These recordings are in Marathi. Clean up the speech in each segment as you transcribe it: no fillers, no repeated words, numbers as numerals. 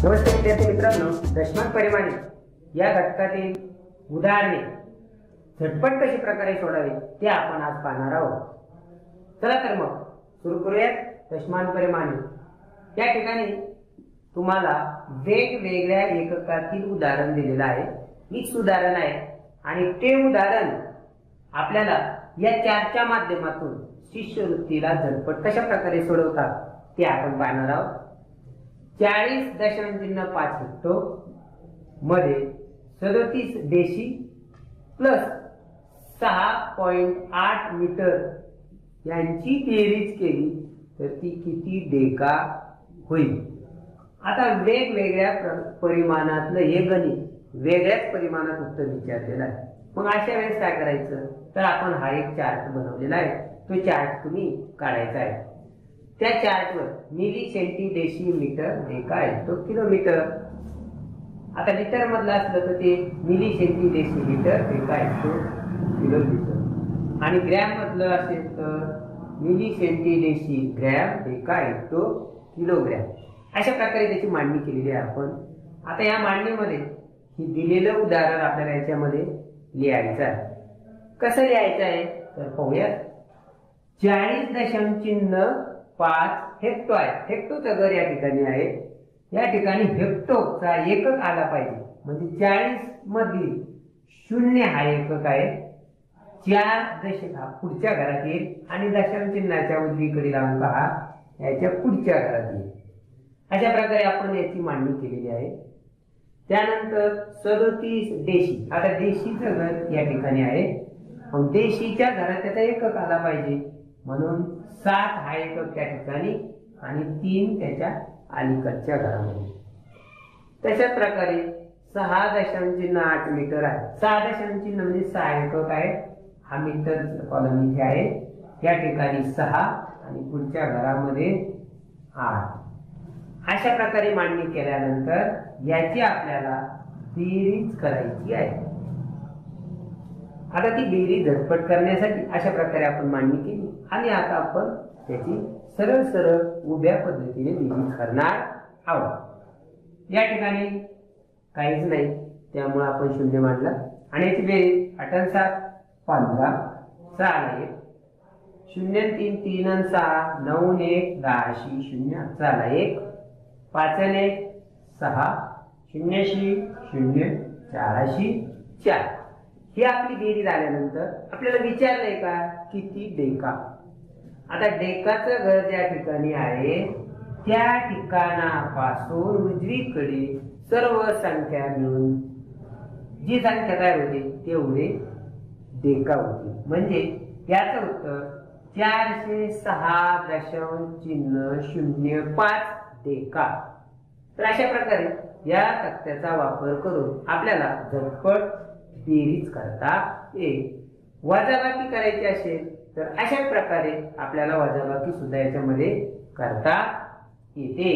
नमस्ते विद्यार्थी मित्रांनो, दशमान परिमाणे या घटकातील उदाहरणे झटपट कशी प्रकारे सोडावी ते आपण आज पाहणार आहोत। चला तर मग सुरू करूयात। दशमान परिमाणे या ठिकाणी तुम्हाला वेगवेगळ्या एककातील उदाहरण दिलेलं आहे। हीच उदाहरण आहे आणि ते उदाहरण आपल्याला या चारच्या माध्यमातून शिष्यवृत्तीला झटपट कशा प्रकारे सोडवतात ते आपण पाहणार आहोत। 40.5 हेक्टो मध्ये 37 देशी प्लस 6.8 मीटर यांची बेरीज केली तर ती किती डेका होईल। आता वेगवेगळ्या परिमाणातलं हे गणित वेगळ्याच परिमाणात उत्तर विचारलेलं आहे। मग अशा वेळेस काय करायचं तर आपण हा एक चार्ट बनवलेला आहे, तो चार्ट तुम्ही काढायचा आहे। त्या चार्टवर milli centi deci metre deca आहे तो किलोमीटर। आता मीटर मधला असलं तर ते milli centi deci metre deca आहे तो किलोमीटर आणि ग्रॅम मधलं असेल तर milli centi deci gram deca आहे तो किलोग्रॅम। अशा प्रकारे त्याची मांडणी केलेली आहे आपण। आता या मांडणीमध्ये ही दिलेलं उदाहरण आपल्याला याच्यामध्ये लिहायचं आहे। कसं लिहायचं आहे तर पाहूया। 40.5 हेक्टो आहे। हेक्टोचा घर या ठिकाणी आहे। या ठिकाणी हेक्टोचा एकक आला पाहिजे, म्हणजे 40 मधील 0 हा एकक आहे। 4 दशक हा पुढच्या घरात येईल आणि दशांश चिन्हाच्या उजवीकडील अंक हा याच्या पुढच्या घरात येईल। अशा प्रकारे आपण याची मांडणी केलेली आहे। त्यानंतर 37 देशी। आता देशीचं घर या ठिकाणी आहे, मग देशीच्या घरात त्याचा एकक आला पाहिजे, म्हणून 7 हा एकक त्या ठिकाणी आणि 3 त्याच्या अलीकडच्या घरामध्ये। तशाच प्रकारे 6.8 मीटर आहे। 6.8 म्हणजे 6 एकक आहे। हा मीटर कॉलम इथे आहे, या ठिकाणी 6 आणि पुढच्या घरामध्ये 8। अशा प्रकारे मांडणी केल्यानंतर याची आपल्याला बेरीज करायची आहे। आता ती बेरीज झटपट करण्यासाठी अशा प्रकारे आपण मांडणी केली आणि आता आपण त्याची सरळ सरळ उभ्या पद्धतीने बेरीज करणार आहोत। या ठिकाणी काहीच नाही, त्यामुळे आपण 0 मांडला आणि याची बेरीज 8 7 15 6 1 0 3 3 6 9 1 10 0 4 1 5 1 6 0 0 4 4। ही आपली बेरीज आल्यानंतर आपल्याला विचारलंय का किती डेका। आता डेकाचं घर ज्या ठिकाणी आहे त्या ठिकाणापासून उजवीकडे सर्व संख्या मिळून जी संख्या काय होते तेवढे डेका होते, म्हणजे याचं उत्तर 406.05 डेका। तर अशा प्रकारे या तक्त्याचा वापर करून आपल्याला झटपट बेरीज करता येईल। वजाबाकी करायची असेल तर अशा प्रकारे आपल्याला वजाबाकी सुद्धा याच्यामध्ये करता येते।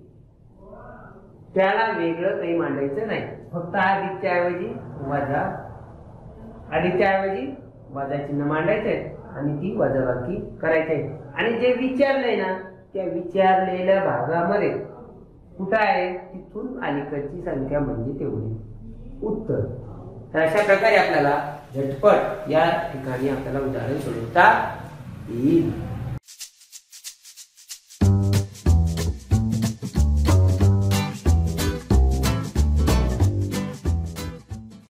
त्याला वेगळं काही मांडायचं नाही, फक्त अधिकच्या ऐवजी वजा, अधिकच्या ऐवजी वजा चिन्ह मांडायचे आणि ती वजाबाकी करायची आहे। आणि जे विचारलंय ना त्या विचारलेल्या भागामध्ये कुठं आहे तिथून अलीकडची संख्या म्हणजे तेवढी उत्तर। तर अशा प्रकारे आपल्याला झटपट या ठिकाणी आपल्याला उदाहरण सोडवता येईल।